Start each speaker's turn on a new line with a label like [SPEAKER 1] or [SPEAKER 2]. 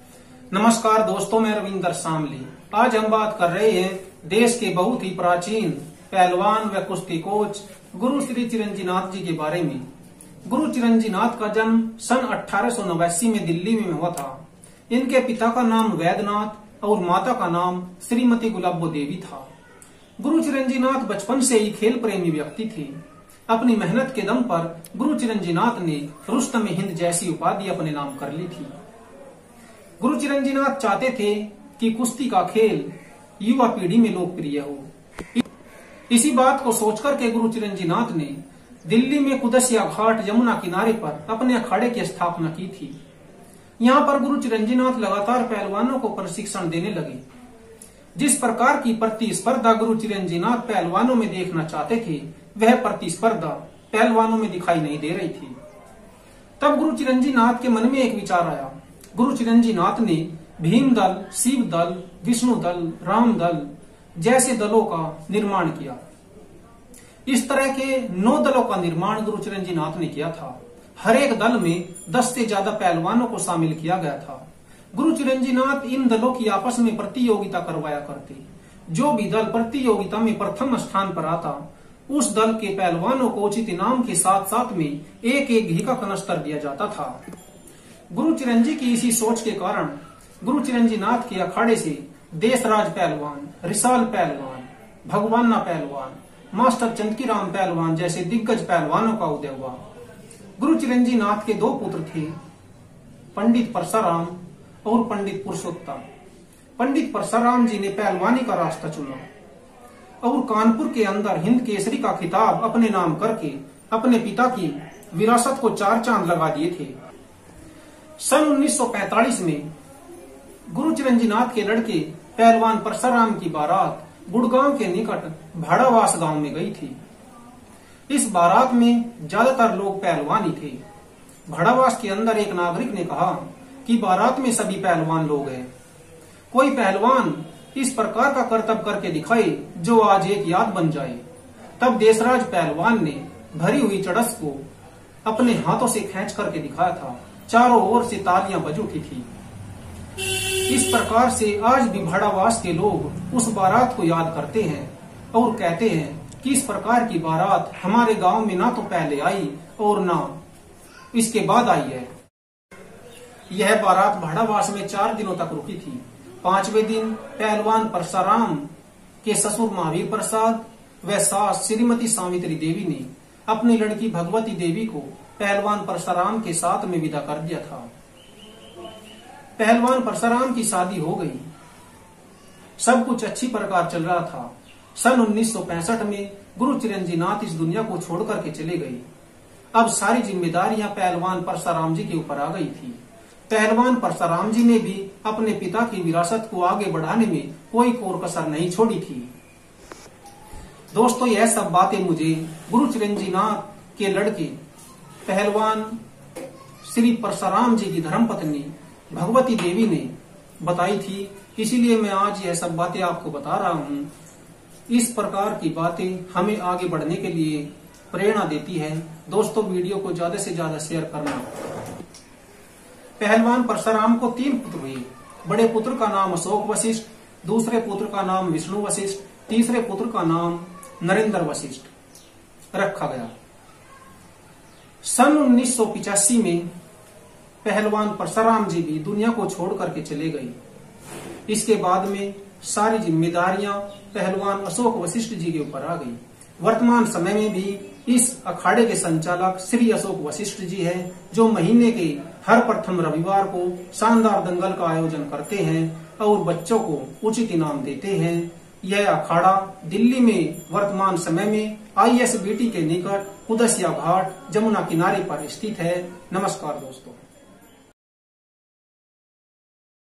[SPEAKER 1] नमस्कार दोस्तों, मैं रविंदर शामली। आज हम बात कर रहे हैं देश के बहुत ही प्राचीन पहलवान व कुश्ती कोच गुरु श्री चिरंजीनाथ जी के बारे में। गुरु चिरंजीनाथ का जन्म सन 1889 में दिल्ली में हुआ था। इनके पिता का नाम वैद्यनाथ और माता का नाम श्रीमती गुलाबो देवी था। गुरु चिरंजीनाथ बचपन से ही खेल प्रेमी व्यक्ति थे। अपनी मेहनत के दम पर गुरु चिरंजीनाथ ने रुस्तम हिंद जैसी उपाधि अपने नाम कर ली थी। गुरु चिरंजीनाथ चाहते थे कि कुश्ती का खेल युवा पीढ़ी में लोकप्रिय हो। इसी बात को सोचकर के गुरु चिरंजीनाथ ने दिल्ली में कुदसिया घाट यमुना किनारे पर अपने अखाड़े की स्थापना की थी। यहाँ पर गुरु चिरंजीनाथ लगातार पहलवानों को प्रशिक्षण देने लगे। जिस प्रकार की प्रतिस्पर्धा गुरु चिरंजीनाथ पहलवानों में देखना चाहते थे, वह प्रतिस्पर्धा पहलवानों में दिखाई नहीं दे रही थी। तब गुरु चिरंजीनाथ के मन में एक विचार आया। गुरु चिरंजीनाथ ने भीम दल, शिव दल, विष्णु दल, राम दल जैसे दलों का निर्माण किया। इस तरह के 9 दलों का निर्माण गुरु चिरंजीनाथ ने किया था। हर एक दल में 10 से ज्यादा पहलवानों को शामिल किया गया था। गुरु चिरंजीनाथ इन दलों की आपस में प्रतियोगिता करवाया करते। जो भी दल प्रतियोगिता में प्रथम स्थान पर आता, उस दल के पहलवानों को उचित इनाम के साथ साथ में एक घी का कनस्तर दिया जाता था। गुरु चिरंजी की इसी सोच के कारण गुरु चिरंजीनाथ के अखाड़े से देशराज पहलवान, रिसाल पहलवान, भगवाना पहलवान, मास्टर चंदकीराम पहलवान जैसे दिग्गज पहलवानों का उदय हुआ। गुरु चिरंजीनाथ के 2 पुत्र थे, पंडित परसाराम और पंडित पुरुषोत्तम। पंडित परसाराम जी ने पहलवानी का रास्ता चुना और कानपुर के अंदर हिंद केसरी का खिताब अपने नाम करके अपने पिता की विरासत को 4 चांद लगा दिए थे। सन 1945 में गुरु चिरंजीनाथ के लड़के पहलवान परसाराम की बारात गुड़गांव के निकट भाड़ावास गांव में गई थी। इस बारात में ज्यादातर लोग पहलवान ही थे। भाड़ावास के अंदर एक नागरिक ने कहा कि बारात में सभी पहलवान लोग हैं, कोई पहलवान इस प्रकार का करतब करके दिखाए जो आज एक याद बन जाए। तब देशराज पहलवान ने भरी हुई चड़स को अपने हाथों से खींच करके दिखाया था। चारों ओर से तालियां बज उठी थी। इस प्रकार से आज भी भाड़ावास के लोग उस बारात को याद करते हैं और कहते हैं कि इस प्रकार की बारात हमारे गांव में ना तो पहले आई और ना इसके बाद आई है। यह बारात भाड़ावास में 4 दिनों तक रुकी थी। 5वें दिन पहलवान परसाराम के ससुर महावीर प्रसाद व सास श्रीमती सावित्री देवी ने अपनी लड़की भगवती देवी को पहलवान परसाराम के साथ में विदा कर दिया था। पहलवान परसाराम की शादी हो गई। सब कुछ अच्छी प्रकार चल रहा था। सन 1965 में गुरु चिरंजीनाथ इस दुनिया को छोड़ करके चले गए। अब सारी जिम्मेदारियां पहलवान परसाराम जी के ऊपर आ गई थी। पहलवान परसाराम जी ने भी अपने पिता की विरासत को आगे बढ़ाने में कोई कोर कसर नहीं छोड़ी थी। दोस्तों, यह सब बातें मुझे गुरु चिरंजीनाथ के लड़के पहलवान श्री परसाराम जी की धर्मपत्नी भगवती देवी ने बताई थी, इसीलिए मैं आज यह सब बातें आपको बता रहा हूँ। इस प्रकार की बातें हमें आगे बढ़ने के लिए प्रेरणा देती है। दोस्तों, वीडियो को ज्यादा से ज्यादा शेयर करना। पहलवान परसाराम को 3 पुत्र हुए। बड़े पुत्र का नाम अशोक वशिष्ठ, दूसरे पुत्र का नाम विष्णु वशिष्ठ, तीसरे पुत्र का नाम नरेंद्र वशिष्ठ रखा गया। सन 1985 में पहलवान परसाराम जी भी दुनिया को छोड़ करके चले गए। इसके बाद में सारी जिम्मेदारियां पहलवान अशोक वशिष्ठ जी के ऊपर आ गई। वर्तमान समय में भी इस अखाड़े के संचालक श्री अशोक वशिष्ठ जी हैं, जो महीने के हर प्रथम रविवार को शानदार दंगल का आयोजन करते हैं और बच्चों को उचित इनाम देते हैं। यह अखाड़ा दिल्ली में वर्तमान समय में ISBT के निकट कुदसिया घाट यमुना किनारे पर स्थित है। नमस्कार दोस्तों।